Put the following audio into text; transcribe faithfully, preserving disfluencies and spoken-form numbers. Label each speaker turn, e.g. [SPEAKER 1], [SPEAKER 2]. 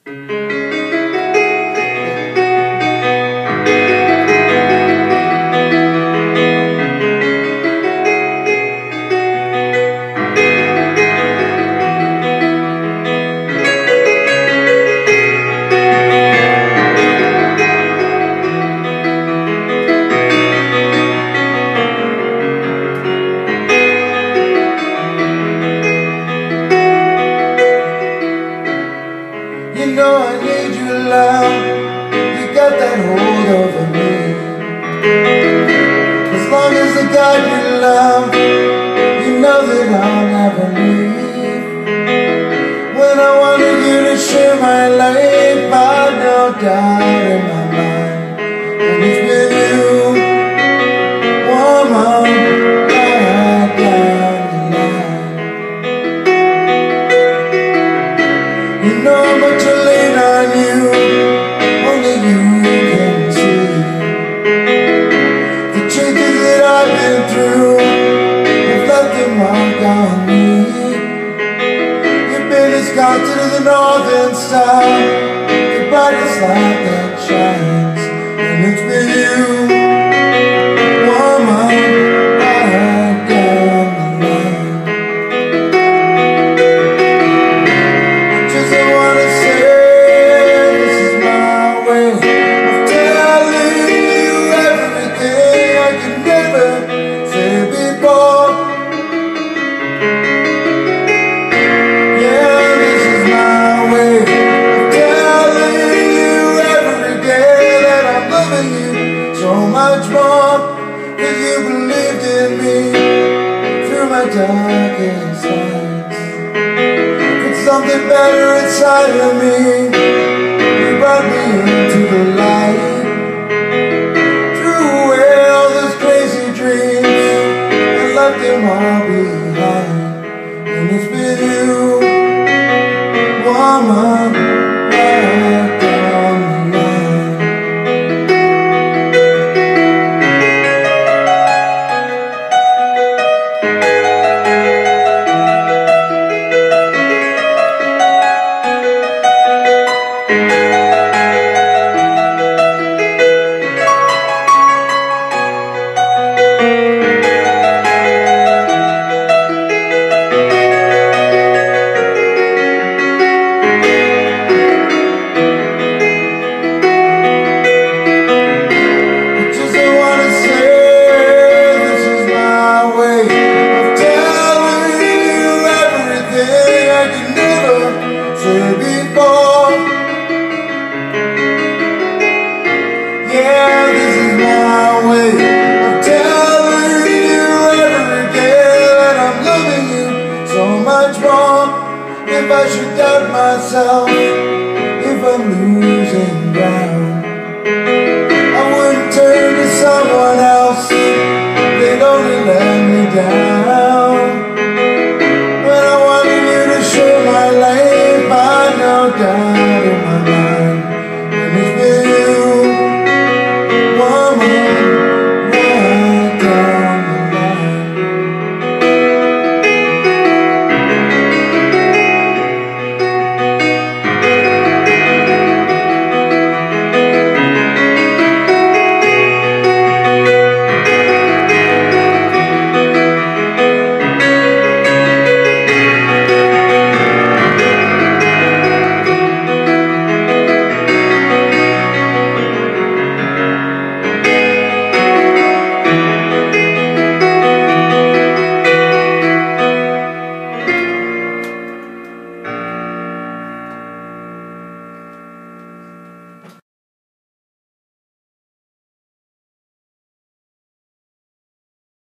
[SPEAKER 1] You know I need your love. You got that hold over me. As long as I got your love, you know that I'll never leave. When I wanted you to share my life, I've no doubt in my mind. And it's been you, woman, right down the line. You know how much I lean on you, only you can see. The changes that I've been through have left a mark on me. You've been as constant as the northern star, the brightest light that shines. And it's been you, woman, right down the line. Just I wanna say, this is my way of telling you everything I could never say before. Yeah, this is my way of telling you every day that I'm loving you so much more. Cause you believed in me through my darkest nights. Put something better inside of me. You brought me into the light. Threw away all those crazy dreams and left them all behind. And it's been you, woman, right down the line. Just I wanna say, this is my way of telling you everything I could never say before. Yeah, this is my way of telling you every day that I'm loving you so much more. If I should doubt myself,